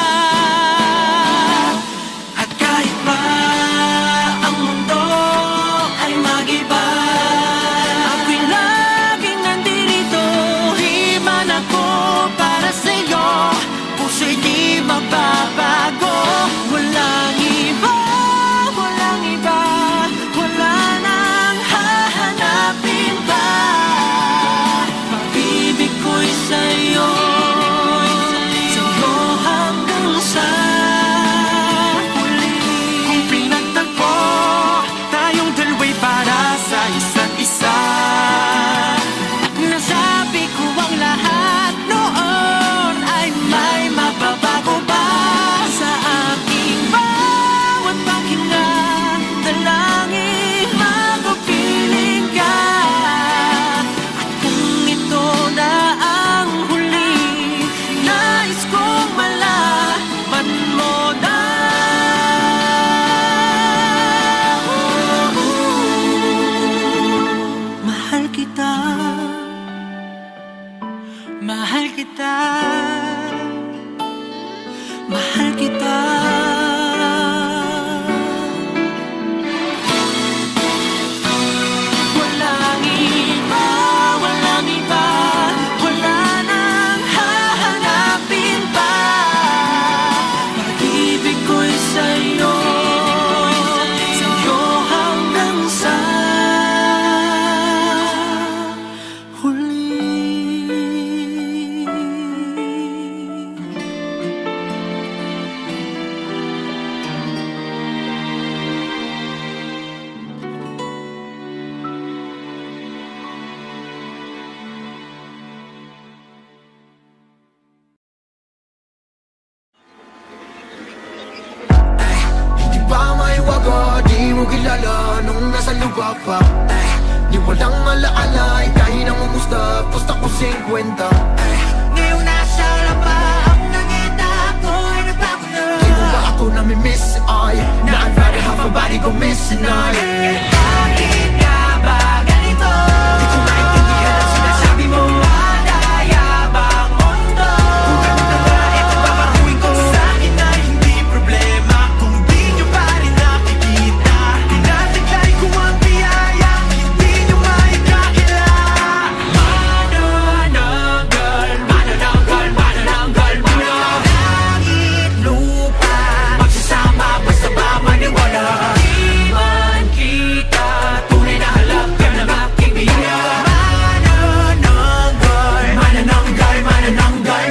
At kahit pa ang mundo ay mag-iba, ako'y laging nandito, himan ako para sa'yo. Puso'y di magbabago, walang iba, walang iba, wala nang hahanapin pa. Pag-ibig ko'y sa'yo, sa'yo hanggang sa huli. Kung pinagtagpo tayong dalawa'y para sa isa't isa, at nasabi ko ang lahat noon, ay may mababago ba sa aking bawat paghinga? Dalangin magupiling ka, at kung ito na ang huli, nais kong malaman mo na mahal kita, mahal kita, mahal kita. Walang iba, walang iba, wala nang hahanapin pa. Pag-ibig ko'y sa'yo, sa'yo hanggang sa huli. Hindi ba maiwaga, di mo kilala nung nasa lupa pa. Eh, di walang alaala, ika'y nang umusta, posta ko singkwenta. Eh, Ngayon nasa labang nakita ko'y nagbago na. di mo ba ako namimiss ay na I'd rather have a body go missing ay. Bakit nga ba ganito? Di ko maintindihan ang sinasabi mo. Madayabang mundo, Kung ganun na ba, eto babaguhin ko. sa akin ay hindi problema kung di nyo pa rin nakikita. Tinataglay ko ang biyaya, hindi nyo maikakila. Manananggal, manananggal, manananggal, manananggal. Langit, lupa, magsasama basta ba maniwala. Di man kita, tunay na halap ka ng aking biyaya. Manananggal, manananggal, manananggal.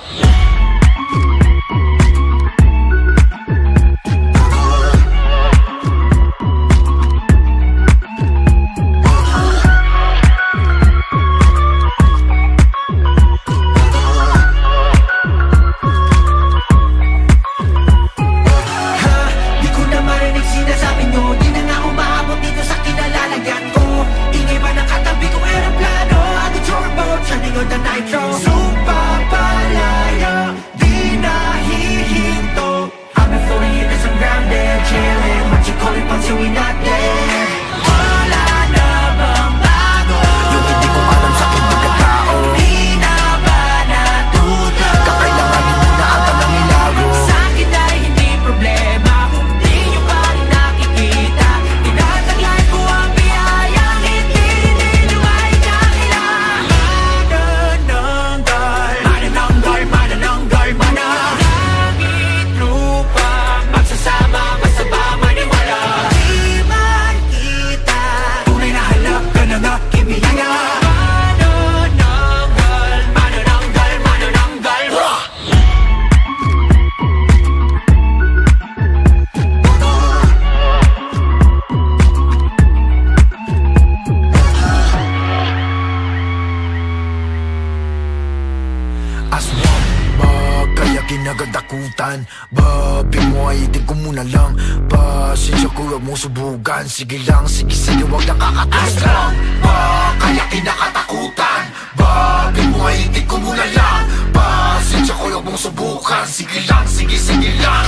Ha, di ko na marinig sinasabi nyo, di na nga umaabot dito sa kinalalagyan ko. Ingay ba ng katabi ko aeroplano, at the turbo turning on the nitro. Sumpa palaya, di nahihinto. I've been floating here 'cause I'm grounded, chilling. What you call it, pagsuwi natin. Wala na bang bago? Yung hindi ko alam sa aking pagkatao, Di na ba natuto? kakailanganin mo na ata ng milagro. Sa akin ay hindi problema kung di nyo pa rin nakikita. Tinataglay ko ang biyayang hindi ninyo maikakila. Manananggal, manananggal, manananggal, manananggal. Langit, lupa, magsasama basta ba maniwala. Di man kita, tunay na halap ka ng aking biyaya. Manananggal, manananggal, manananggal. Aswang ba kaya kinagadakutan? Babi mo ay itin ko muna lang. Pasensya ko, huwag mong subukan. Sige lang, sige sa'yo, huwag nakakatusan. Aswang ba kaya kinakatakutan? Babi mo ay itin ko muna lang. Pasensya ko, huwag mong subukan. Sige lang, sige, sige lang.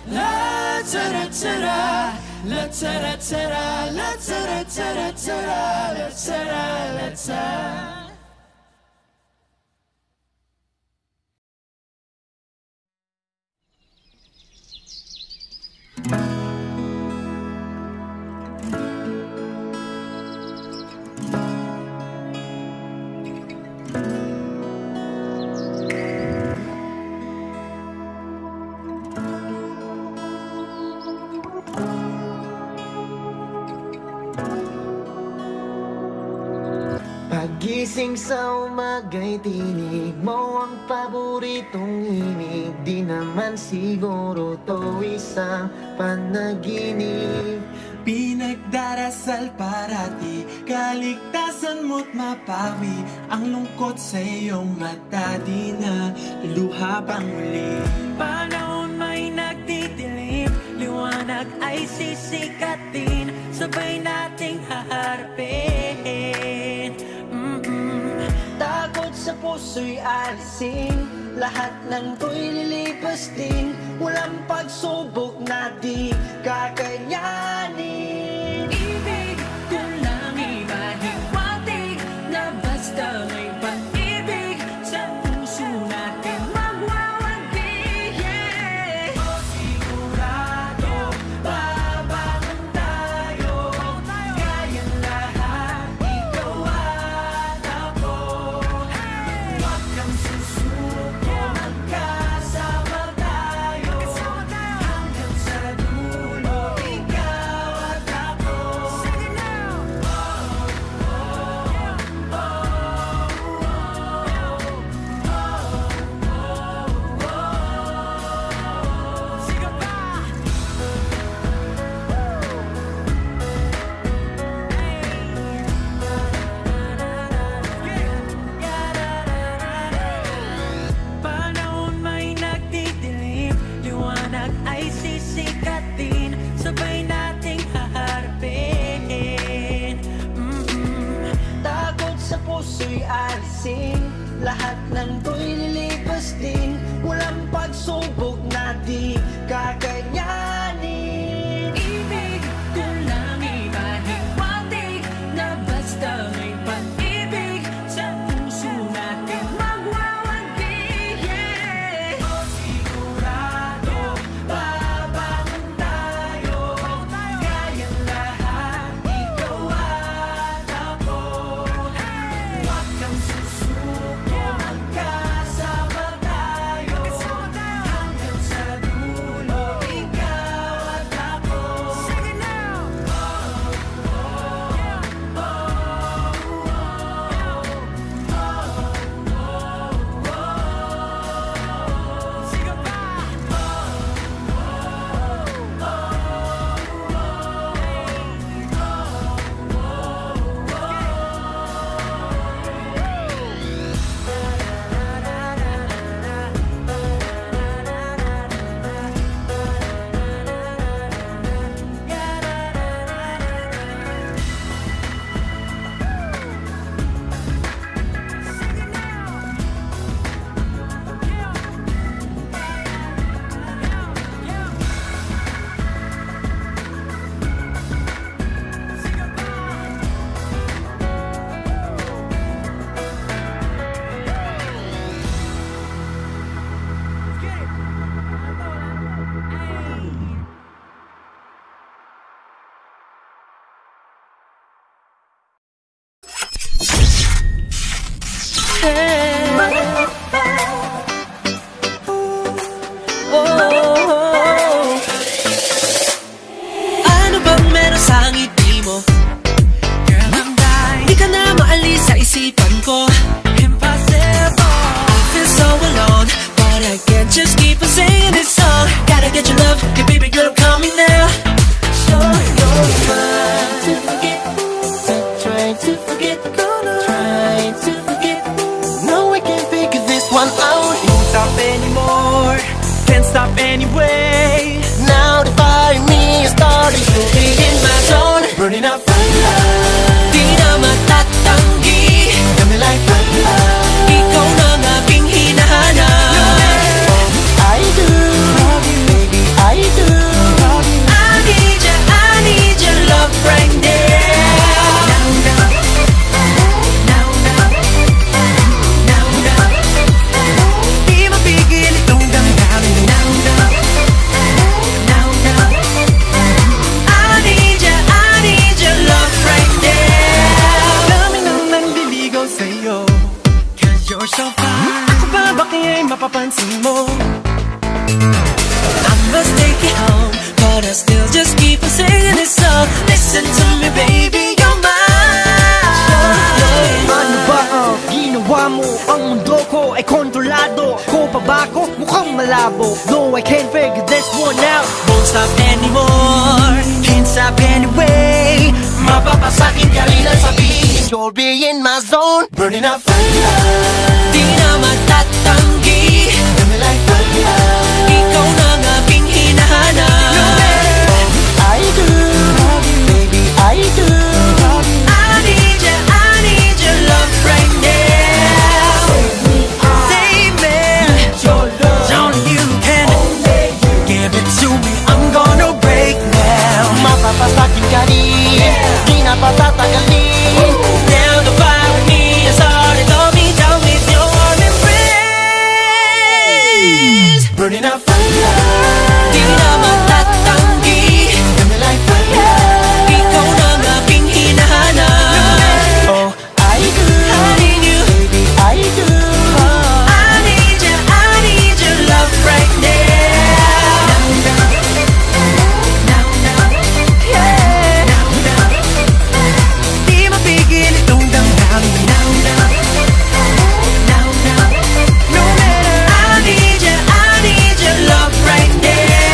La ta da ta da, la ta da ta da, la ta da ta da ta da, la ta da la ta. Pagising sa umaga'y tinig mo ang paboritong himig. Di naman siguro to isang panaginip. Pinagdarasal parati, kaligtasan mo't mapawi ang lungkot sa iyong mata, di na luha pang muli. Panahon may nagtitilim, liwanag ay sisikatin, sabay nating haharapin. Mm-mm. Takot sa puso'y alisin, lahat ng to'y lilipas din. Walang pagsubok na di kakayanin. Ibig ko lang ipahiwatig na basta may pag-ibig sa puso natin magwawagi. Yeah. Sigurado babangon tayo, kayang lahat, ikaw at ako. Huwag kang susuko, magkasama tayo hanggang sa dulo, ikaw at ako. Sing it now. Sige pa. Panahon may nagtitilim, liwanag ay sisikatin, sabay nating haharapin. Mm-mm. Takot sa puso'y alisin, lahat ng to'y lilipas din. Walang pagsubok na di kakayanin. Ibig ko lang ipahiwatig na basta may pag-ibig sa puso natin magwawagi. Yeah. Sigurado babangon tayo, kayang lahat, ikaw at ako. Huwag kang susuko, magkasama tayo hanggang sa dulo, ikaw at ako. Sing it now. Sige pa. Ano bang meron sa ngiti mo? Girl, I'm dying. Di ka na maalis sa isipan ko. Impossible. I feel so alone, but I can't just keep on singing this song. Gotta get your love, yeah baby girl, I'm coming now. Show your mind to forget, Try to forget, try to forget. No, I can't figure this one out. Won't stop anymore, can't stop anyway. Now the fire in me is starting to be in my zone. Burning up fire, di na matatanggi. Got me like fire. Ikaw na ang aking hinahanap. I do, baby, I do. Ang mundo ko ay kontrolado. Ko pa ba ko? Mukhang malabo. No, I can't figure this one out. Won't stop anymore, can't stop anyway. Mapapasakin ka rin ang sabihin. You'll be in my zone, burning up fire. Di na matatanggi, Burn me like fire. ikaw na ang aking hinahanap. I do, baby I do. I need you, I need your love right now. Save me, it's only you can give it to me. I'm gonna break now. Mapapasakin ka rin, di na patatagalin. Now the fire with me has started. Hold me down with your warm embrace. Burning up fire. Di na matatanggi, Burn me like fire. ikaw na ang aking hinahanap. Oh, I do, I need you, baby I do. I need you, I need your love right now. Now, now, yeah. Di mapigil itong damdamin. Now, now, now, now, no matter. I need you, I need your love right now.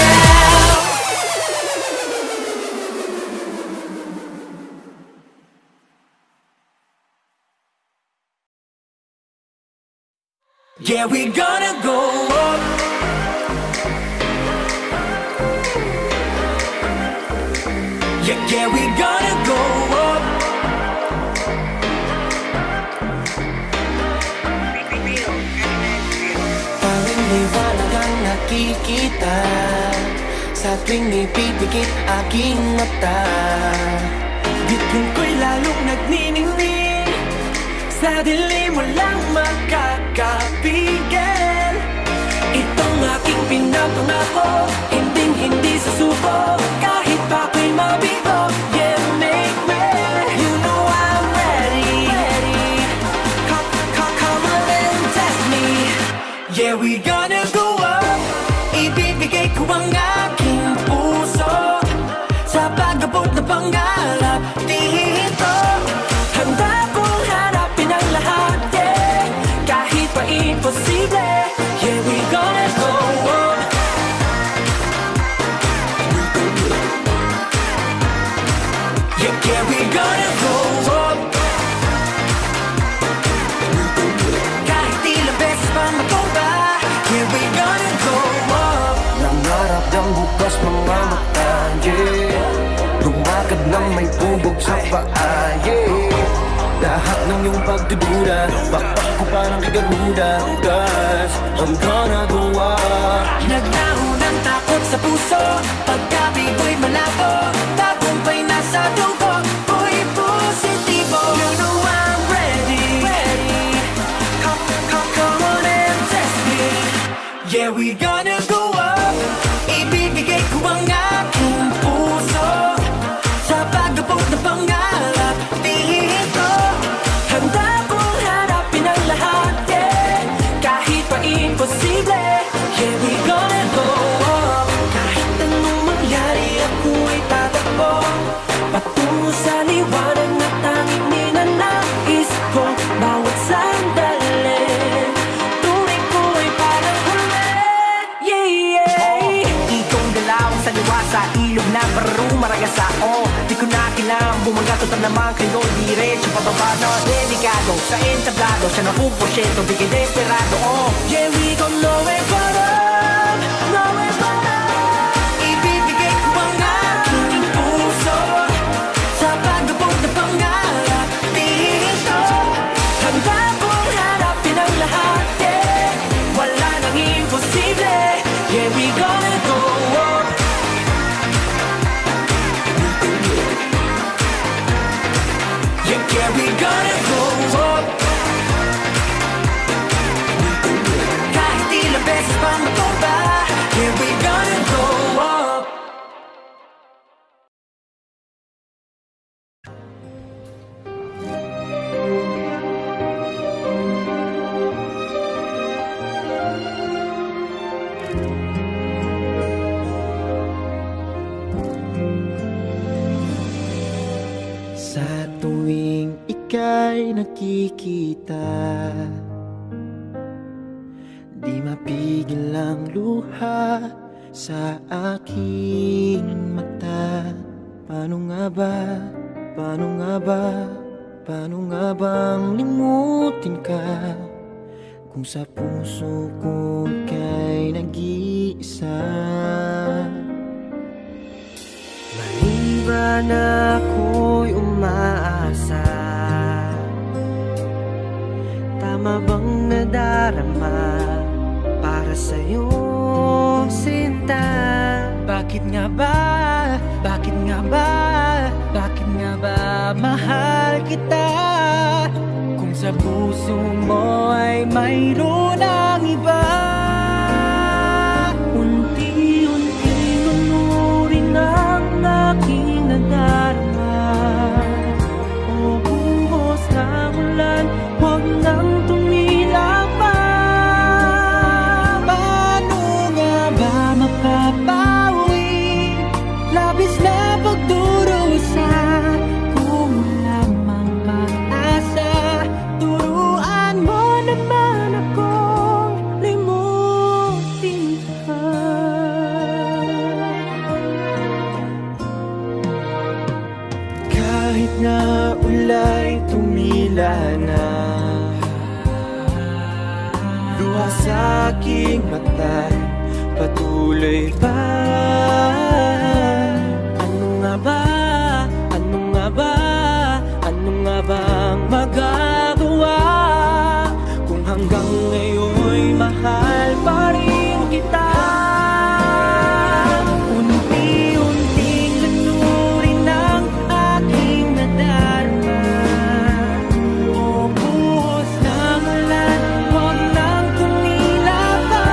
Yeah, we gonna go up. Yeah, yeah, we gonna go up. Real, recognize real. Tanging liwanag ang nakikita sa tuwing ipipikit aking mata. Bituin ko'y lalong nagniningning, sa dilim walang makakapigil. Itong aking pinapangako, hinding hindi susuko, kahit pa ako'y mabigo. Yeah, make me, you know I'm ready, ready. Come, come, come on and test me. Yeah, we gonna go up. Ibibigay ko ang aking puso sa pag-abot na pangarap dito. Handa kong harapin ang lahat, yeah, kahit pa imposible. Yeah, we gonna go up. Yeah, yeah, we gonna go up. Kahit ilang beses pa magkumba, yeah, we gonna go up. Nangarap ng bukas mga mata, yeah. Lumakad ng may bubog sa paa, yeah. Lahat ng iyong pagdududa, bakbak ko parang kay Garuda. Cause I'm gonna go up. Naglaho ng takot sa puso, pagkabig ko'y malabo, tagumpay nasa dugo, ko'y positibo. You know I'm ready, ready. Come, come, come on and test me. Yeah, we gonna go up. Ibibigay ko ang aking puso sa pag-abot na pangarap dito. Handa kong harapin ang lahat, yeah, kahit pa imposible. Yeah, we gonna go up. Kahit anong mangyari, ako ay tatakbo patungo sa liwanag na tanging ninanais ko. Bawat sandali, tunay ko ay parang huli. Yeah, yeah. Ikong galaw sa liwa sa ilog na baro maragasa. Oh, di ko na kailangan bumaga. Total naman kayo diretso pababa na delikado. Sa entablado, siya na puposyeto, di kayo desperado. Oh, Yeah, we gon' nowhere but up, nowhere but up. Ibibigay ko ang aking puso sa pag-abot na pangarap dito. Handa kong harapin ang lahat, yeah, wala nang imposible. Yeah, we gonna go up. Yeah, yeah, we gonna go up. Kahit ilang beses pa magkumba, yeah, we gonna go up. Sa tuwing ika'y nakikita, Di mapigil ang luha sa aking mata. Paano nga ba, paano nga ba, paano nga bang limutin ka kung sa puso ko kay nag-iisa? Maliban ako'y umaasa, tama bang nadarama para sa'yo, sinta? Bakit nga ba, bakit nga ba, bakit nga ba mahal kita kung sa puso mo ay mayroon ang iba? Unti-unting nunurin ang aking nadarama, o buhos ng ulan, huwag nang tumila pa. Paano nga ba mapapawi labis na pagdurusa kung wala mang pag-asa? Turuan mo naman akong limutin ka. Kahit na ulay tumila na, luha sa aking mata, patuloy pa. Ano nga ba, ano nga ba, ano nga bang magagawa kung hanggang ngayon'y mahal pa rin kita? Unti-unting lanurin ang aking nadarama, o buhos ng ulan, huwag nang tumila pa.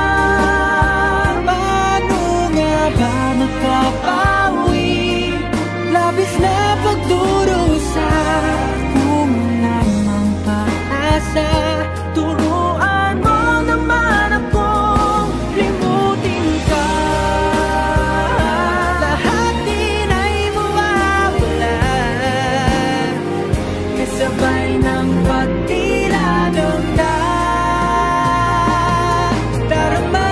Paano nga ba makapawi labis na pagdurusa kung wala mang pag-asa? Turuan mo naman akong limutin ka. Lahat din ay mawawala kasabay ng pagtila ng nadarama.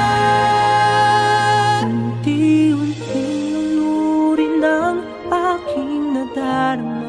Unti-unting nunurin ang aking nadarama.